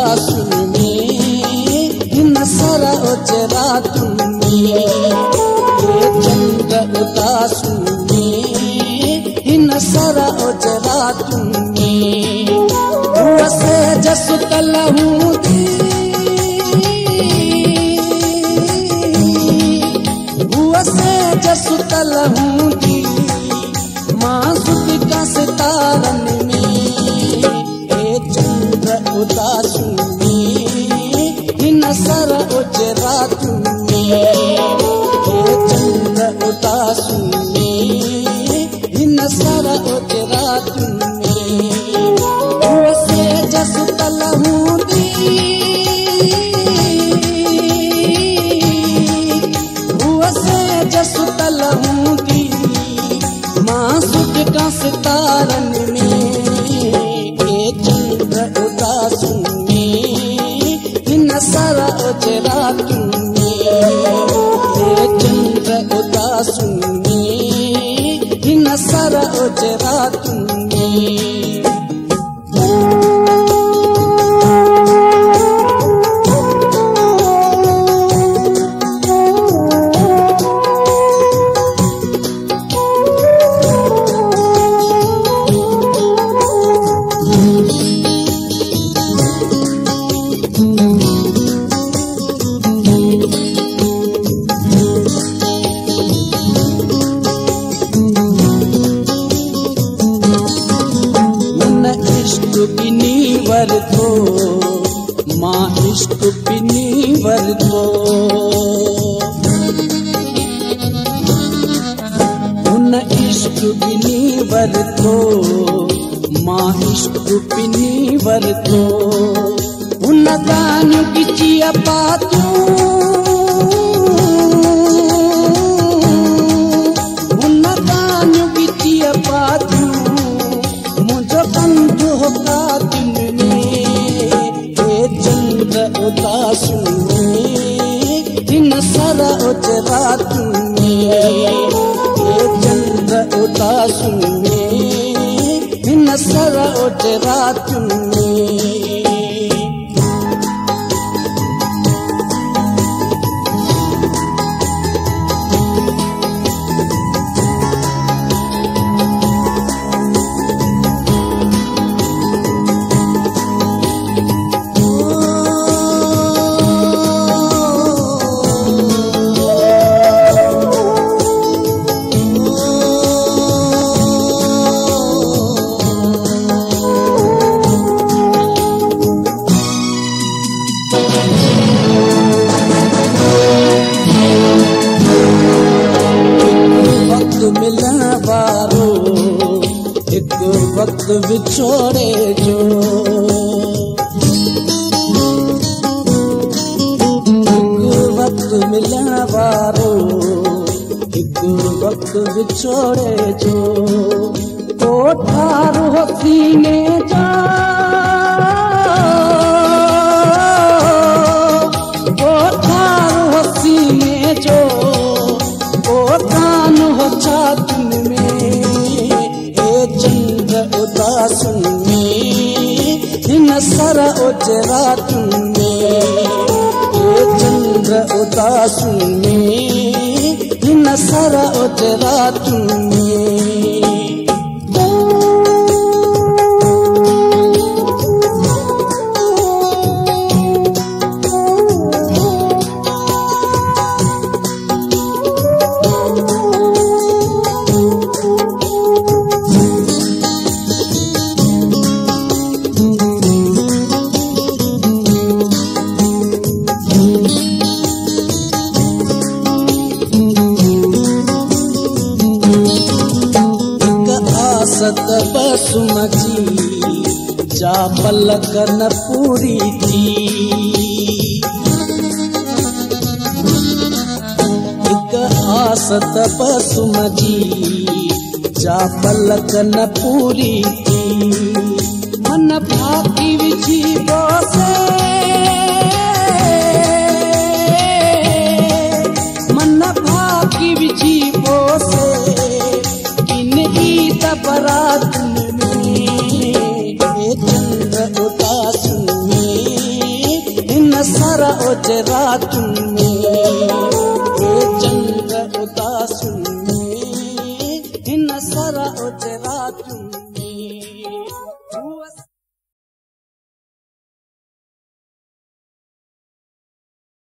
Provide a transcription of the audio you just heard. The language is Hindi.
उदासुन में हिन सर उजरातुन में चंद्र उदासुन में हिन सर उजरातुन में हुअसे जसु तलहूं दी हुअसे जसु तलहूं दी मासुद का सितारन में चंद्र उदासुन में हिन सर उजरातुन में चंद्र उदासुन में हिन सर उजरातुन में हुअसे जसु तलहूं दी हुअसे जसु तलहूं दी मासुद का सितारन में चंद्र उदासुन में हिन सर उजरातुन में चंद्र उदासुन में हिन सर उजरातुन में वर थो मां इश्क पिनी वर थो उन इश्क पिनी वर थो मां इश्क पिनी वर थो उन दान किचिया पातू उन दान किचिया पातू मुझो बंधु होता उदासुन में हिन सर उजरातुन में चंद्र उदासुन में हिन सर उजरातुन में मिलन वारो एक वक्त विछोड़े जो एक वक्त मिलन वारो एक वक्त विछोड़े जो कोठार हो सीने जा कोठार हो सीने जो कोठान हो छातुन में चंद्र उदासुन में हिन सर उजरातुन में चंद्र उदासुन में हिन सर उजरातुन में बसुमती जा पलक न पूरी थी एक आसत बसुमती जा पलक न पूरी थी मन भागी विझी बोसे मन भागी विझी बोसे इन ईद बरात में चंद्र उदासुन में रोज रातुन में